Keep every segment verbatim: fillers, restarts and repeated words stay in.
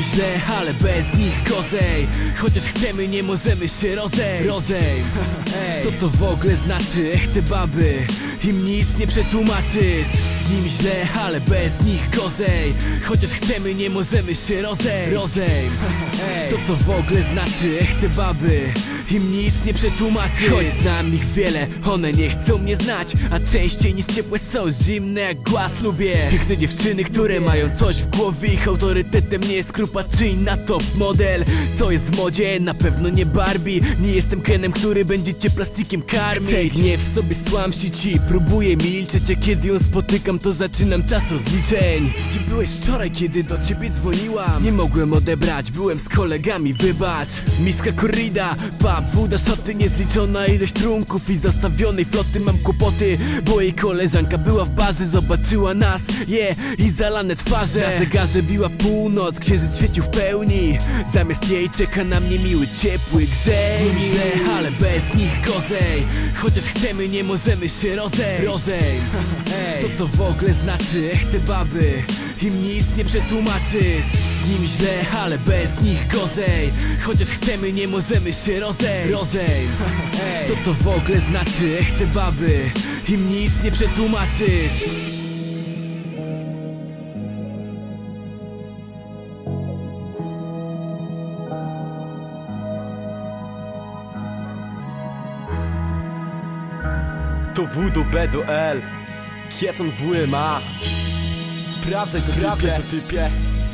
nimi źle, ale bez nich gorzej. Chociaż chcemy, nie możemy się rozejść. Rozejm. Co to w ogóle znaczy? Ech, te baby, im nic nie przetłumaczysz. Z nimi źle, ale bez nich gorzej. Chociaż chcemy, nie możemy się rozejść. Rozejm. Co to w ogóle znaczy? Ech, te baby, im nic nie przetłumaczysz. Choć znam ich wiele, one nie chcą mnie znać. A częściej niż ciepłe są zimne jak głaz. Lubię piękne dziewczyny, które mają coś w głowie. Ich autorytetem nie jest Krupa czy inna top model. Co jest w modzie? Na pewno nie Barbie. Nie jestem Kenem, który będzie cię plastikiem karmić. Chcę gniew w sobie stłamsić i próbuję milczeć. A kiedy ją spotykam, to zaczynam czas rozliczeń. Gdzie byłeś wczoraj, kiedy do ciebie dzwoniłam? Nie mogłem odebrać, byłem z kolegami, wybacz. Miska korrida, pub, woda, szoty, niezliczona ilość trunków i zostawionej floty. Mam kłopoty, bo jej koleżanka była w bazy. Zobaczyła nas, je, yeah, i zalane twarze. Na zegarze biła północ, księżyc świecił w pełni. Zamiast jej czeka na mnie miły, ciepły grzej. Źle, ale bez nich gorzej. Chociaż chcemy, nie możemy się rozejść. Rozejm. Co to w ogóle znaczy? Ech, te baby, im nic nie przetłumaczysz. Z nimi źle, ale bez nich gorzej. Chociaż chcemy, nie możemy się rozejść. Rozejm. Co to w ogóle znaczy? Ech, te baby, im nic nie przetłumaczysz. To W do B do L, Kiepson W M A. Sprawdzaj to typie, to typie.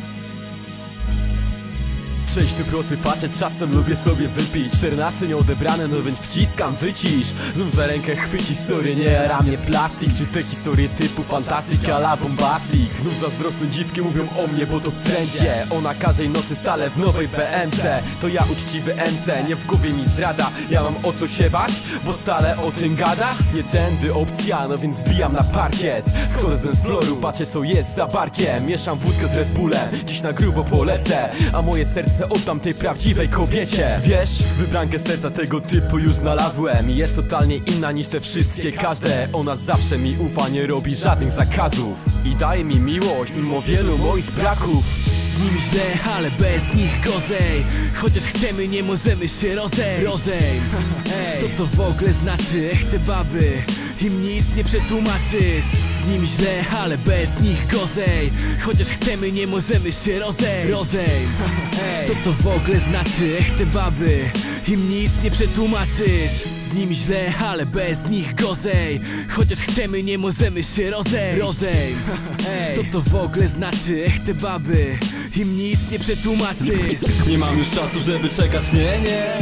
Cześć, tu prosty facet, czasem lubię sobie wypić. Czternaste nieodebrane, no więc wciskam, wycisz. Znów za rękę chwycisz, sorry, nie jara mnie plastik. Czy te historie typu fantastyka ala bombastik. Znów zazdrosne dziwki mówią o mnie, bo to w trendzie. Ona każdej nocy stale w nowej B M C. To ja uczciwy M C, nie w głowie mi zdrada. Ja mam o co się bać, bo stale o tym gada. Nie tędy opcja, no więc wbijam na parkiet. Schodzę z floru, patrzę co jest za barkiem. Mieszam wódkę z Red Bullem, dziś na grubo polecę. A moje serce oddam tej prawdziwej kobiecie. Wiesz, wybrankę serca tego typu już znalazłem. Jest totalnie inna niż te wszystkie każde. Ona zawsze mi ufa, nie robi żadnych zakazów i daje mi miłość mimo wielu moich braków. Z nimi źle, ale bez nich gorzej. Chociaż chcemy, nie możemy się rozejść. Rozejm. Co to w ogóle znaczy? Ech, te baby, im nic nie przetłumaczysz. Z nimi źle, ale bez nich gorzej. Chociaż chcemy, nie możemy się rozejść. Rozejm. Co to w ogóle znaczy? Ech, te baby, im nic nie przetłumaczysz. Z nimi źle, ale bez nich gorzej. Chociaż chcemy, nie możemy się rozejść. Rozejm. Co to w ogóle znaczy? Ech, te baby, im nic nie przetłumaczysz. Nie mam już czasu, żeby czekać, nie, nie.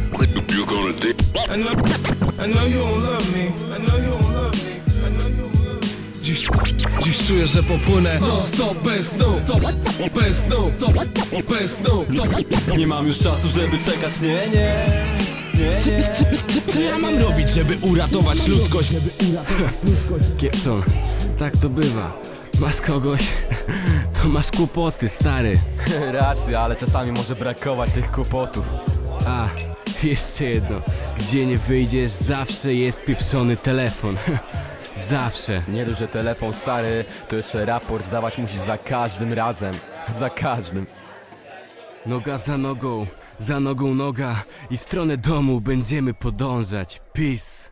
I know, I know you don't love me. I know you don't love me. I know you don't love me. Dziś, dziś czuję, że popłynę no stop, bez snu, bez snu, bez snu. Nie mam już czasu, żeby czekać, nie, nie. Nie, nie. Co ja mam robić, żeby uratować ludzkość? Kiepson, tak to bywa. Masz kogoś, to masz kłopoty, stary. Racja, ale czasami może brakować tych kłopotów. A, jeszcze jedno. Gdzie nie wyjdziesz, zawsze jest pieprzony telefon. Zawsze. Nie dość, że telefon stary, to jeszcze raport zdawać musisz za każdym razem. Za każdym. Noga za nogą, za nogą noga i w stronę domu będziemy podążać. Peace.